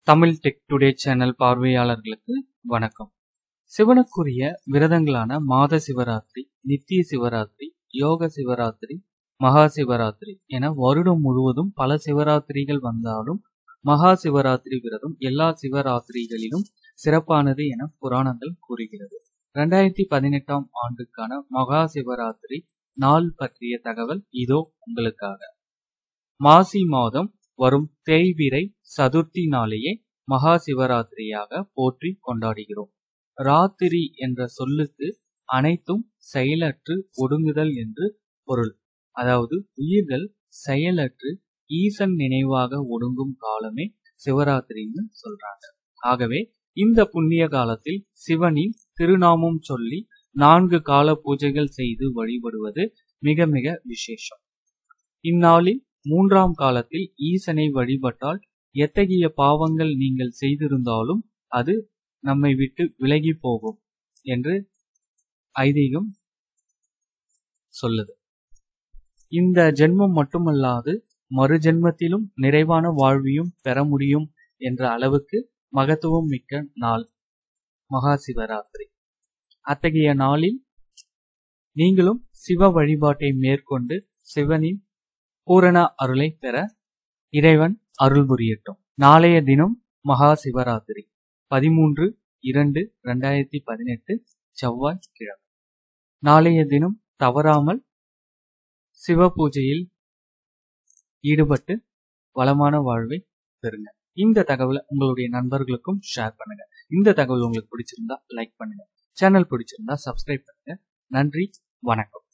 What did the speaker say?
Tamil tech today channel பார்வையாளர்களுக்கு வணக்கம். சிவனுக்குரிய விரதங்களான மாத சிவராத்திரி, நித்திய சிவராத்திரி, யோக சிவராத்திரி, மகா சிவராத்திரி என வருடம் முழுவதும் பல சிவராத்திரிகள் வந்தாலும் மகா சிவராத்திரி விரதம் எல்லா சிவராத்திரிகளிலும் சிறப்பானது என புராணங்கள் கூறுகிறது. 2018ஆம் ஆண்டுக்கான மகா சிவராத்திரி நாள் பற்றிய தகவல் இதோ உங்களுக்காக. மாசி மாதம் வரும் தேய்பிறை சதுர்த்தி நாளையே மகா சிவராத்திரியாக போற்றி கொண்டாடுகிறோம். ராத்திரி என்ற சொல்லுக்கு அனைத்தும் செயலற்று ஒடுங்குதல் என்று பொருள். அதாவது உயிர்கள் செயலற்று ஈசன் நினைவாக ஒடுங்கும் காலமே சிவராத்திரின்னு சொல்றாங்க. ஆகவே இந்த புண்ணிய காலத்தில் சிவனின் திருநாமம் சொல்லி 4 கால பூஜைகள் செய்து வழிபடுவது மிக மிக விசேஷம். இந்நாளில் 3ஆம் காலத்தில் ஈசனை வழிபட்டால் எத்தகைய பாவங்கள் நீங்கள் செய்திருந்தாலும் அது நம்மை விட்டு விலகி போகும் என்று ஐதீகம் சொல்லுது. இந்த ஜென்மம் மட்டுமல்லாது மறு ஜென்மத்திலும் நிறைவான வாழ்வையும் பெற முடியும் என்ற அளவுக்கு மகத்துவம் மிக்க நாள் மகா சிவராத்திரி. அத்தகைய நாளில் நீங்களும் சிவ வழிபாட்டை மேற்கொண்டு சிவனின் பூரண அருளை பெற இறைவன் அருள் புரியட்டும். நாளைய தினம் மகா சிவராத்திரி 13/2/2018 செவ்வாய்க்கிழமை. நாளைய தினம் தவறாமல் சிவ பூஜையில் ஈடுபட்டு வளமான வாழ்வை பெறுங்க. இந்த தகவலை உங்களுடைய நண்பர்களுக்கும் ஷேர் பண்ணுங்க. இந்த தகவல் உங்களுக்கு பிடிச்சிருந்தா லைக் பண்ணுங்க. சேனல் பிடிச்சிருந்தா சப்ஸ்கிரைப் பண்ணுங்க. நன்றி, வணக்கம்.